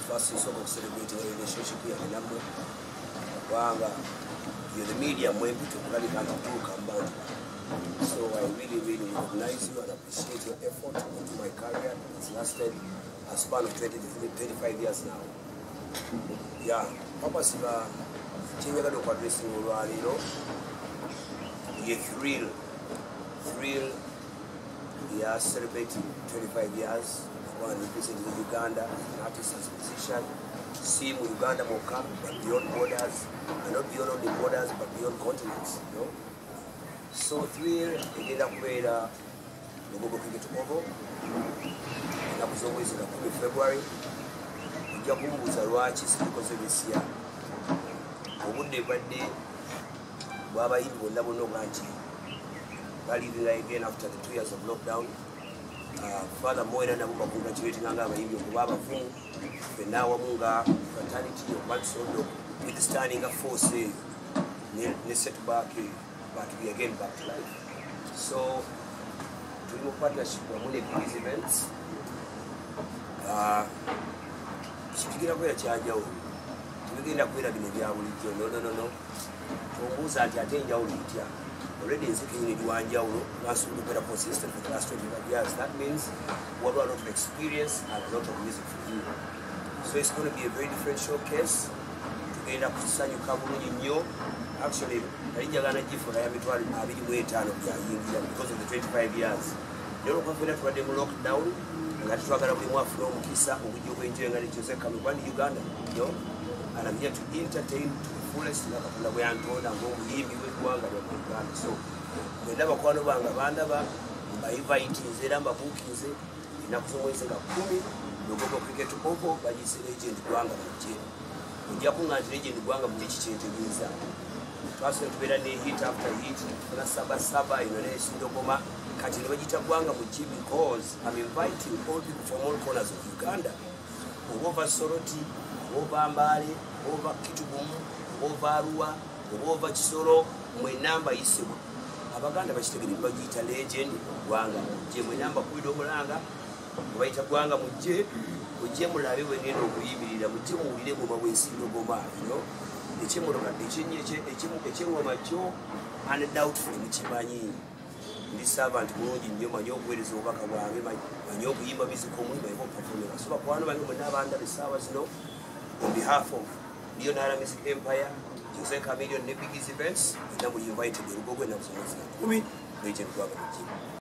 first is about celebrating a relationship here in Namwe. Wanga, you're the media, when people really can't do Kambani. So I really, really recognize you and appreciate your effort into my career. It's lasted a span of 20 to 25 years now. Yeah, Papa Siva, Chinyaga do Quadrissing, you know, you're thrilled. We are celebrating 25 years. One representing Uganda as an artist, as a musician. See Uganda more come, but beyond borders, and not beyond only borders, but beyond continents. You know? So thrilled, we did upgrade the Gogo Cricket Oval. That was always in February. We just moved to Ruachis because of this year. One day, Baba Ibu never know again after the 2 years of lockdown. Father Moira and Abuba congratulating Anga Baba Fu, Fenawa Munga, fraternity of one solo, withstanding a force, setback, but we again back to life. So, to your partnership, we're going to these events. Speaking of where charge out, to begin up with a no. Who's at your danger? Already in second Wanjaulo, last week better consistent for the last 25 years. That means we have a lot of experience and a lot of music for you. So it's going to be a very different showcase. Together with Sanyu Kabulu, actually, I didn't get for the habitual because of the 25 years. You're confident for them lockdown. That is why I'm from Kisa, who will be enjoying Jose Chameleon in Uganda. And I'm here to entertain to the fullest level of the way I'm told. I'm going to leave you with one. So, we never call the one by inviting Zeramba Bookies in a person of Kumi, the Gogo Cricket Oval, by his agent Guanga. We Japunga agent Guanga, which change the visa. Trust me, hit after hit, Saba in the nation Dogoma, catching the Vegeta Guanga with Jim because I'm inviting all people from all corners of Uganda, over Soroti, over Ambali, over Kitubumu, over Arua, over Chisoro, my number is Abaganda Vashtegin Bagita legend, Guanga, Jim, my number Kudo Mulanga, Waita Guanga Muje, Ujemula, when you know, we will Mujimu, we see no Goma, you know. The Chimura, the Chimu Macho, and a doubtful Chimani. This servant mood in Yoma Yoke is over Kawa, my Yoke Yima is a common by hope performance. So, one of them never under the Savas, no, on behalf of Leonardo Music Empire, Jose Chameleon, the biggest events, and then we invited the Gogo and Legend Government.